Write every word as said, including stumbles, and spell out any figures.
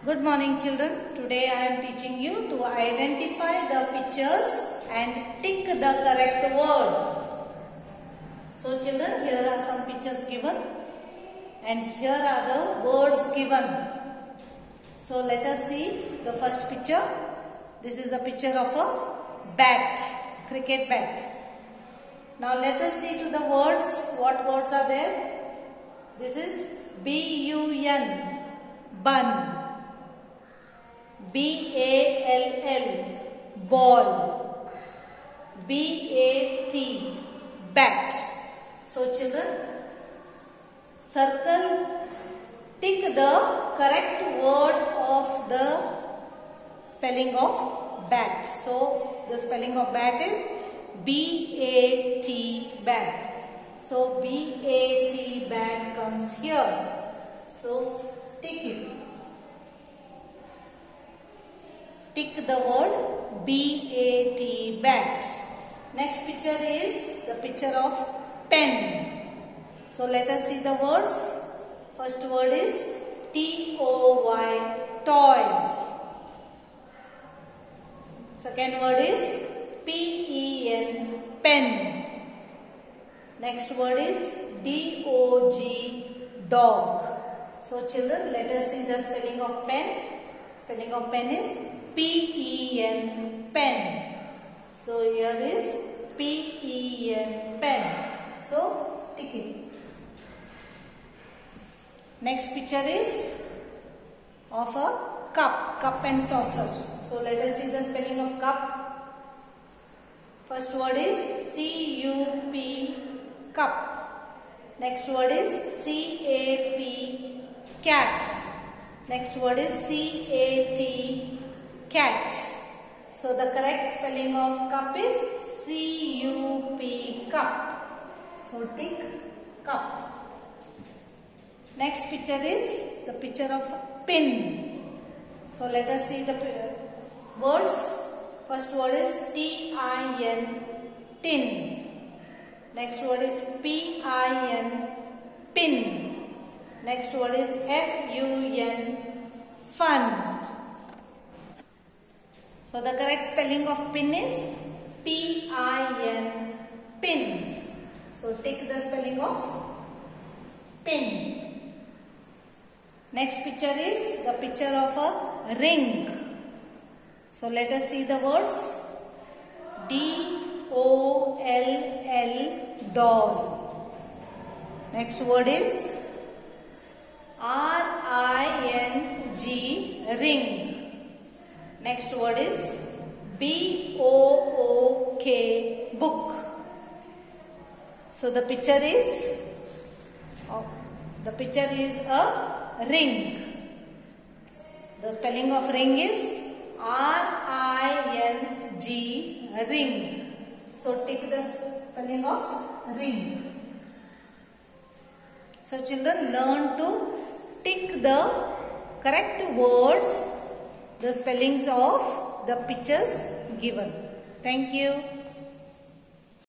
Good morning children. Today I am teaching you to identify the pictures and tick the correct word. So children, here are some pictures given and here are the words given. So let us see the first picture. This is a picture of a bat, cricket bat. Now let us see to the words. What words are there? This is B U N, bun. B A L L, ball. B A T, bat. So children, circle, tick the correct word of the spelling of bat. So the spelling of bat is B A T, bat. So B A T, bat comes here. So tick it. Tick the word B A T, bat. Next picture is the picture of pen. So let us see the words. First word is T O Y, toy. Second word is P E N, pen. Next word is D O G, dog. So children, let us see the spelling of pen. Spelling of pen is P E N, pen. So here is P E N, pen. So tick it. Next picture is of a cup, cup and saucer. So let us see the spelling of cup. First word is C U P, cup. Next word is C A P, cap. Next word is C A T, cat. So the correct spelling of cup is C U P, cup. So tick cup. Next picture is the picture of a pin. So let us see the words. First word is T I N, tin. Next word is P I N, pin. Next word is F U N, fun. So the correct spelling of pin is P I N, pin. So take the spelling of pin. Next picture is the picture of a ring. So let us see the words. D O L L, doll. Next word is R I N G, ring. Next word is B O O K, book. So the picture is, oh, the picture is a ring. The spelling of ring is R I N G, ring. So take the spelling of ring. So children, learn to tick the correct words, the spellings of the pictures given. Thank you.